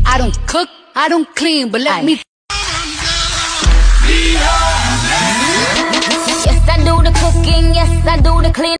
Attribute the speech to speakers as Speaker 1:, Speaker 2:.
Speaker 1: I don't cook, I don't clean, but let me.
Speaker 2: Yes, I do the cooking, yes, I do the cleaning.